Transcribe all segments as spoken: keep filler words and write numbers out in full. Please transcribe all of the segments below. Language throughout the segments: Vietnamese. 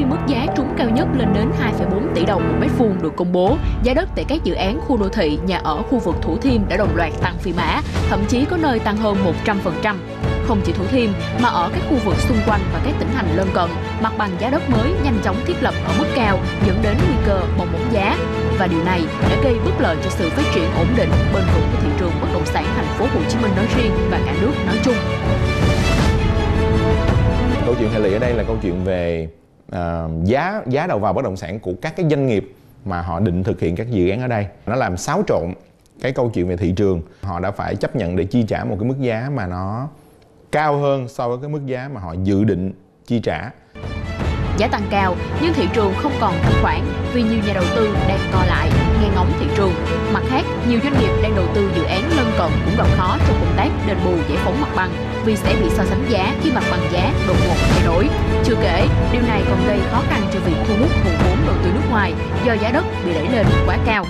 khi mức giá trúng cao nhất lên đến hai phẩy bốn tỷ đồng một mét vuông được công bố, giá đất tại các dự án khu đô thị, nhà ở khu vực Thủ Thiêm đã đồng loạt tăng phi mã, thậm chí có nơi tăng hơn một trăm phần trăm. Không chỉ Thủ Thiêm mà ở các khu vực xung quanh và các tỉnh thành lân cận, mặt bằng giá đất mới nhanh chóng thiết lập ở mức cao, dẫn đến nguy cơ bong bóng giá. Và điều này đã gây bất lợi cho sự phát triển ổn định, bền vững của thị trường bất động sản thành phố Hồ Chí Minh nói riêng và cả nước nói chung. Câu chuyện hệ lụy ở đây là câu chuyện về uh, giá giá đầu vào bất động sản của các cái doanh nghiệp mà họ định thực hiện các dự án ở đây. Nó làm xáo trộn cái câu chuyện về thị trường. Họ đã phải chấp nhận để chi trả một cái mức giá mà nó cao hơn so với cái mức giá mà họ dự định chi trả. Giá tăng cao nhưng thị trường không còn thanh khoản vì nhiều nhà đầu tư đang co lại, nghe ngóng thị trường. Mặt khác, nhiều doanh nghiệp đang đầu tư dự án lân cận cũng gặp khó trong công tác đền bù giải phóng mặt bằng vì sẽ bị so sánh giá khi mặt bằng giá đột ngột thay đổi. Chưa kể, điều này còn gây khó khăn cho việc thu hút nguồn vốn đầu tư nước ngoài do giá đất bị đẩy lên quá cao.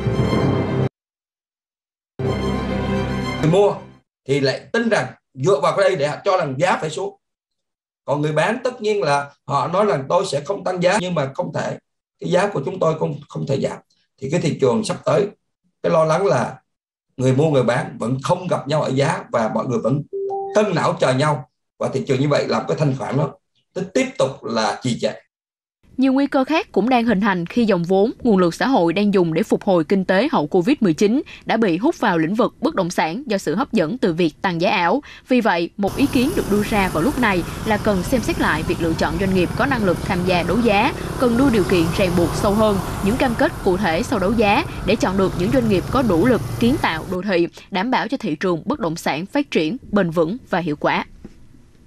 Người mua thì lại tin rằng dựa vào cái đây để cho rằng giá phải xuống. Còn người bán tất nhiên là họ nói rằng tôi sẽ không tăng giá, nhưng mà không thể, cái giá của chúng tôi không không thể giảm. Thì cái thị trường sắp tới, cái lo lắng là người mua người bán vẫn không gặp nhau ở giá và mọi người vẫn cân não chờ nhau, và thị trường như vậy làm cái thanh khoản nó tiếp tục là trì trệ. Nhiều nguy cơ khác cũng đang hình thành khi dòng vốn, nguồn lực xã hội đang dùng để phục hồi kinh tế hậu Covid mười chín đã bị hút vào lĩnh vực bất động sản do sự hấp dẫn từ việc tăng giá ảo. Vì vậy, một ý kiến được đưa ra vào lúc này là cần xem xét lại việc lựa chọn doanh nghiệp có năng lực tham gia đấu giá, cần đưa điều kiện ràng buộc sâu hơn, những cam kết cụ thể sau đấu giá để chọn được những doanh nghiệp có đủ lực kiến tạo đô thị, đảm bảo cho thị trường bất động sản phát triển bền vững và hiệu quả.